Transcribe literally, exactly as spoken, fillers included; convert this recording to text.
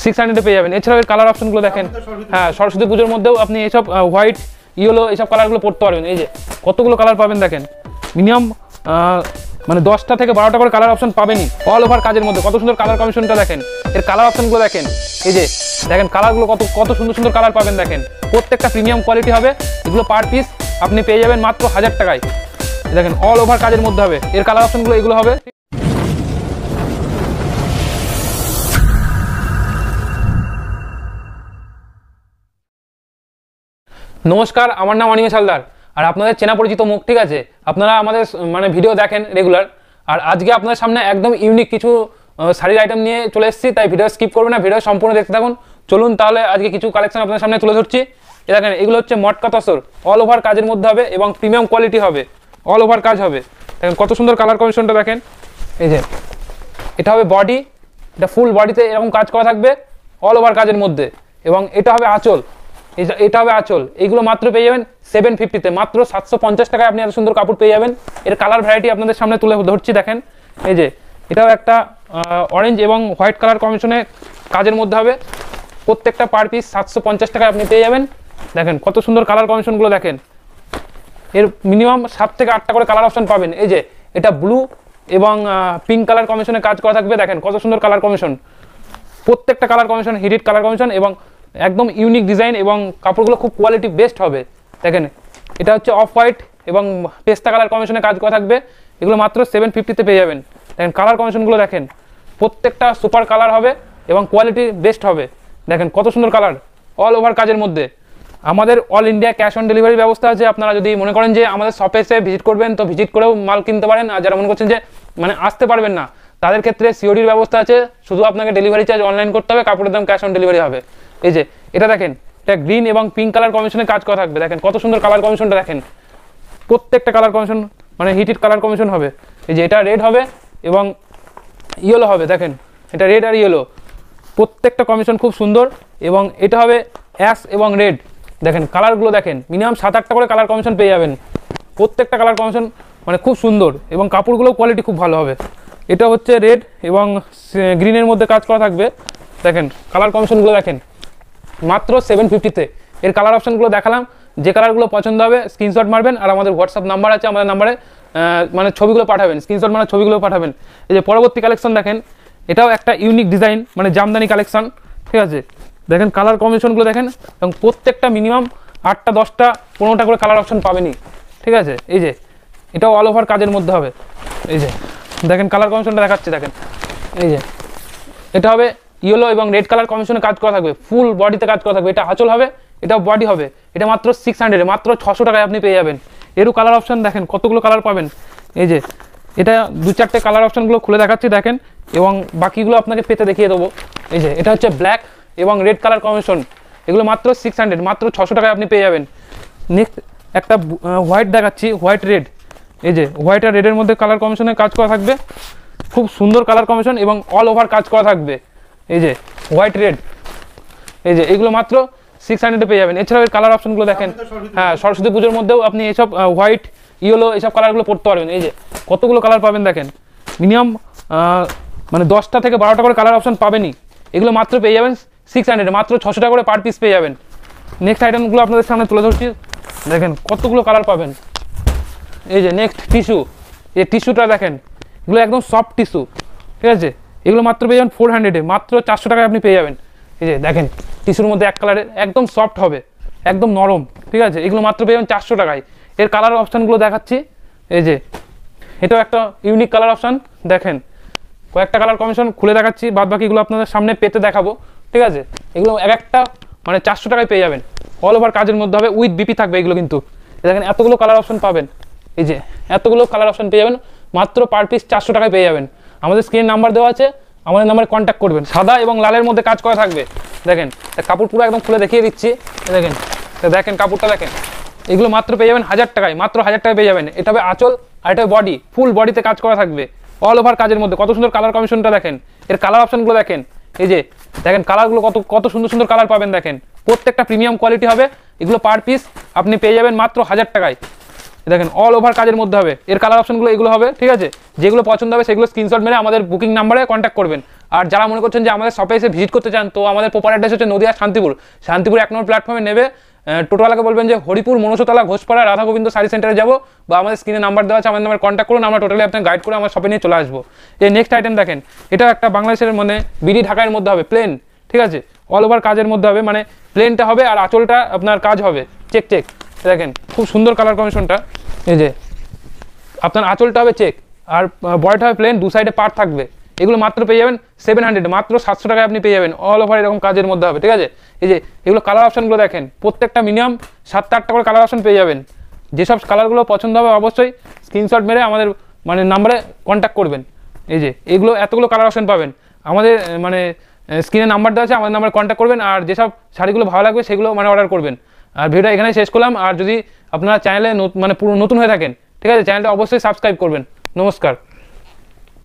Six হান্ড্রেডে পেয়ে যাবেন। এছাড়াও এর কালার অপশনগুলো দেখেন, হ্যাঁ সরস্বতী পুজোর মধ্যেও আপনি এইসব হোয়াইট ইয়েলো এইসব কালারগুলো পরতে পারবেন। এই যে কতগুলো কালার পাবেন দেখেন, মিনিমাম মানে দশটা থেকে বারোটা করে কালার অপশন পাবেনই অল ওভার কাজের মধ্যে। কত সুন্দর কালার কম্বিনেশনটা দেখেন, এর কালার অপশনগুলো দেখেন, এই যে দেখেন কালারগুলো কত কত সুন্দর সুন্দর কালার পাবেন দেখেন। প্রত্যেকটা প্রিমিয়াম কোয়ালিটি হবে, এগুলো পার পিস আপনি পেয়ে যাবেন মাত্র হাজার টাকায়। দেখেন অল ওভার কাজের মধ্যে হবে, এর কালার অপশনগুলো এগুলো হবে। নমস্কার, আমার নাম অনিল হালদার, আর আপনাদের চেনা পরিচিত মুখ, ঠিক আছে? আপনারা আমাদের মানে ভিডিও দেখেন রেগুলার, আর আজকে আপনাদের সামনে একদম ইউনিক কিছু শাড়ির আইটেম নিয়ে চলে এসেছি, তাই ভিডিও স্কিপ করবেন না, ভিডিও সম্পূর্ণ দেখতে থাকুন। চলুন তাহলে আজকে কিছু কালেকশন আপনাদের সামনে তুলে ধরছি। দেখেন এগুলো হচ্ছে মটকা তসর, অল ওভার কাজের মধ্যে হবে এবং প্রিমিয়াম কোয়ালিটি হবে, অল ওভার কাজ হবে। দেখেন কত সুন্দর কালার কম্বিনেশনটা দেখেন। এই যে এটা হবে বডি, এটা ফুল বডিতে এরকম কাজ করা থাকবে অল ওভার কাজের মধ্যে, এবং এটা হবে আঁচল, এটা হবে আঁচল। এইগুলো মাত্র পেয়ে যাবেন সেভেন ফিফটিতে, মাত্র সাতশো পঞ্চাশ টাকায় আপনি এত সুন্দর কাপড় পেয়ে যাবেন। এর কালার ভ্যারাইটি আপনাদের সামনে তুলে ধরছি দেখেন। এই যে এটাও একটা অরেঞ্জ এবং হোয়াইট কালার কম্বিনেশনে কাজের মধ্যে হবে, প্রত্যেকটা পার পিস সাতশো পঞ্চাশ টাকায় আপনি পেয়ে যাবেন। দেখেন কত সুন্দর কালার কম্বিনেশনগুলো দেখেন, এর মিনিমাম সাত থেকে আটটা করে কালার অপশন পাবেন। এই যে এটা ব্লু এবং পিঙ্ক কালার কম্বিনেশনে কাজ করা থাকবে, দেখেন কত সুন্দর কালার কম্বিনেশন, প্রত্যেকটা colour combination heated colour combination এবং একদম ইউনিক ডিজাইন, এবং কাপড়গুলো খুব কোয়ালিটি বেস্ট হবে। দেখেন এটা হচ্ছে অফ হোয়াইট এবং পেস্তা কালার কম্বিনেশনে কাজ করা থাকবে, এগুলো মাত্র সেভেন ফিফটিতে পেয়ে যাবেন। দেখেন কালার কম্বিনেশনগুলো দেখেন, প্রত্যেকটা সুপার কালার হবে এবং কোয়ালিটি বেস্ট হবে। দেখেন কত সুন্দর কালার অল ওভার কাজের মধ্যে। আমাদের all India cash on delivery ব্যবস্থা আছে। আপনারা যদি মনে করেন যে আমাদের শপে এসে ভিজিট করবেন, তো ভিজিট করেও মাল কিনতে পারেন। আর যারা মনে করছেন যে মানে আসতে পারবেন না, তাদের ক্ষেত্রে সিওডির ব্যবস্থা আছে, শুধু আপনাকে ডেলিভারি চার্জ অনলাইন করতে হবে, কাপড়ের দাম ক্যাশ অন ডেলিভারি হবে। এই যে এটা দেখেন, এটা গ্রিন এবং পিঙ্ক কালার কম্বিনেশনে কাজ করা থাকবে, দেখেন কত সুন্দর কালার কম্বিনেশনটা দেখেন, প্রত্যেকটা কালার কম্বিনেশন মানে হিটেড কালার কম্বিনেশন হবে। এই যে এটা রেড হবে এবং ইয়েলো হবে, দেখেন এটা রেড আর ইয়েলো, প্রত্যেকটা কম্বিনেশন খুব সুন্দর। এবং এটা হবে অ্যাশ এবং রেড, দেখেন কালারগুলো দেখেন, মিনিমাম সাত আটটা করে কালার কম্বিনেশন পেয়ে যাবেন, প্রত্যেকটা কালার কম্বিনেশন মানে খুব সুন্দর এবং কাপড়গুলোও কোয়ালিটি খুব ভালো হবে। এটা হচ্ছে রেড এবং গ্রিনের মধ্যে কাজ করা থাকবে, দেখেন কালার কম্বিনেশনগুলো দেখেন, মাত্র সেভেন ফিফটিতে। এর কালার অপশনগুলো দেখালাম, যে কালারগুলো পছন্দ হবে স্ক্রিনশট মারবেন, আর আমাদের হোয়াটসঅ্যাপ নাম্বার আছে, আমাদের নাম্বারে মানে ছবিগুলো পাঠাবেন, স্ক্রিনশট মানে ছবিগুলো পাঠাবেন। এই যে পরবর্তী কালেকশন দেখেন, এটাও একটা ইউনিক ডিজাইন মানে জামদানি কালেকশন, ঠিক আছে? দেখেন কালার কম্বিনেশনগুলো দেখেন, এবং প্রত্যেকটা মিনিমাম আটটা দশটা পনেরোটা করে কালার অপশন পাবেনই, ঠিক আছে? এই যে এটাও অল ওভার কাজের মধ্যে হবে। এই যে দেখেন কালার কম্বিনেশনটা দেখাচ্ছি, দেখেন এই যে এটা হবে ইয়েলো এবং রেড কালার কম্বিনেশনে কাজ করা থাকবে, ফুল বডিতে কাজ করা থাকবে। এটা আঁচল হবে, এটাও বডি হবে, এটা মাত্র সিক্স হান্ড্রেডে, মাত্র ছশো টাকায় আপনি পেয়ে যাবেন। এরও কালার অপশন দেখেন কতগুলো কালার পাবেন। এই যে এটা দু চারটে কালার অপশনগুলো খুলে দেখাচ্ছি দেখেন, এবং বাকিগুলো আপনাকে পেতে দেখিয়ে দেবো। এই যে এটা হচ্ছে ব্ল্যাক এবং রেড কালার কম্বিনেশন, এগুলো মাত্র সিক্স হান্ড্রেড, মাত্র ছশো টাকায় আপনি পেয়ে যাবেন। নেক্সট একটা হোয়াইট দেখাচ্ছি, হোয়াইট রেড। এই যে হোয়াইট আর রেডের মধ্যে কালার কম্বিনেশনে কাজ করা থাকবে, খুব সুন্দর কালার কম্বিনেশন এবং অল ওভার কাজ করা থাকবে। এই যে হোয়াইট রেড, এই যে এগুলো মাত্র সিক্স হান্ড্রেডে পেয়ে যাবেন। এছাড়াও এর কালার অপশনগুলো দেখেন, হ্যাঁ সরস্বতী পুজোর মধ্যেও আপনি এইসব হোয়াইট ইয়েলো এইসব কালারগুলো পরতে পারবেন। এই যে কতগুলো কালার পাবেন দেখেন, মিনিমাম মানে দশটা থেকে বারোটা করে কালার অপশন পাবেনই, এগুলো মাত্র পেয়ে যাবেন সিক্স হান্ড্রেড, মাত্র ছশো টাকা করে পার পিস পেয়ে যাবেন। নেক্সট আইটেমগুলো আপনাদের সামনে তুলে ধরছি, দেখেন কতগুলো কালার পাবেন। এই যে নেক্সট টিস্যু, এই টিস্যুটা দেখেন, এগুলো একদম সফট টিস্যু, ঠিক আছে? এগুলো মাত্র পেয়ে যাবেন ফোর হান্ড্রেডে, মাত্র চারশো টাকায় আপনি পেয়ে যাবেন। এই যে দেখেন টিস্যুর মধ্যে এক কালারের, একদম সফট হবে, একদম নরম, ঠিক আছে? এগুলো মাত্র পেয়ে যাবেন চারশো টাকায়। এর কালার অপশানগুলো দেখাচ্ছি। এই যে এটাও একটা ইউনিক কালার অপশান, দেখেন কয়েকটা কালার কম্বিনেশন খুলে দেখাচ্ছি, বাদ বাকিগুলো আপনাদের সামনে পেতে দেখাবো, ঠিক আছে? এগুলো এক একটা মানে চারশো টাকায় পেয়ে যাবেন, অল ওভার কাজের মধ্যে হবে, উইথ বিপি থাকবে এগুলো কিন্তু। দেখেন এতগুলো কালার অপশন পাবেন, এই যে এতগুলো কালার অপশন পেয়ে যাবেন, মাত্র পার পিস চারশো টাকায় পেয়ে যাবেন। আমাদের স্ক্রিন নাম্বার দেওয়া আছে, আমাদের নাম্বারে কন্ট্যাক্ট করবেন। সাদা এবং লালের মধ্যে কাজ করা থাকবে, দেখেন কাপড় পুরো একদম খুলে দেখিয়ে দিচ্ছি, দেখেন দেখেন কাপড়টা দেখেন, এগুলো মাত্র পেয়ে যাবেন হাজার টাকায়, মাত্র হাজার টাকায় পেয়ে যাবেন। এটা হবে আঁচল আর এটা বডি, ফুল বডিতে কাজ করা থাকবে, অল ওভার কাজের মধ্যে। কত সুন্দর কালার কম্বিনেশনটা দেখেন, এর কালার অপশনগুলো দেখেন। এই যে দেখেন কালারগুলো কত কত সুন্দর সুন্দর কালার পাবেন, দেখেন প্রত্যেকটা প্রিমিয়াম কোয়ালিটি হবে, এগুলো পার পিস আপনি পেয়ে যাবেন মাত্র হাজার টাকায়। দেখেন অল ওভার কাজের মধ্যে হবে, এর কালার অপশনগুলো এগুলো হবে, ঠিক আছে? যেগুলো পছন্দ হবে সেগুলো স্ক্রিনশট মেরে আমাদের বুকিং নাম্বারে কন্ট্যাক্ট করবেন। আর যারা মনে করছেন যে আমাদের শপে এসে ভিজিট করতে চান, তো আমাদের প্রপার অ্যাড্রেস হচ্ছে নদিয়া শান্তিপুর। শান্তিপুর এক নম্বর প্ল্যাটফর্মে নেবে, টোটোওয়ালাকে বলবেন যে হরিপুর মনসতলা ঘোষপাড়া রাধা গোবিন্দ শাড়ি সেন্টারে যাবো, বা আমাদের স্ক্রিনে নাম্বার দেওয়া আছে, আমাদের নাম্বার কন্ট্যাক্ট করুন, আমরা টোটালি আপনাকে গাইড করে আমার শপে নিয়ে চলে আসবো। এই নেক্সট আইটেম দেখেন, এটা একটা বাংলাদেশের মানে বিডি ঢাকার মধ্যে হবে, প্লেন, ঠিক আছে, অল ওভার কাজের মধ্যে হবে, মানে প্লেনটা হবে আর আঁচলটা আপনার কাজ হবে চেক চেক। দেখেন খুব সুন্দর কালার কম্বিনেশনটা, এই যে আপনার আঁচলটা হবে চেক আর বডিটা হবে প্লেন, দু সাইডে পার্ট থাকবে। এগুলো মাত্র পেয়ে যাবেন সেভেন হান্ড্রেড, মাত্র সাতশো টাকায় আপনি পেয়ে যাবেন, অল ওভার এরকম কাজের মধ্যে হবে, ঠিক আছে। এই যে এগুলো কালার অপশনগুলো দেখেন, প্রত্যেকটা মিনিমাম সাতটা আটটা করে কালার অপশন পেয়ে যাবেন। যেসব কালারগুলো পছন্দ হবে অবশ্যই স্ক্রিনশট মেরে আমাদের মানে নাম্বারে কন্ট্যাক্ট করবেন। এই যে এগুলো এতগুলো কালার অপশন পাবেন, আমাদের মানে স্ক্রিনে নাম্বার দেওয়া আছে, আমাদের নাম্বারে কন্ট্যাক্ট করবেন, আর যেসব শাড়িগুলো ভালো লাগবে সেগুলো মানে অর্ডার করবেন। আর ভিডিওটা এখানে শেষ করলাম। আর যদি আপনারা চ্যানেলে মানে পুরো নতুন হয়ে থাকেন, ঠিক আছে, চ্যানেলটা অবশ্যই সাবস্ক্রাইব করবেন। নমস্কার।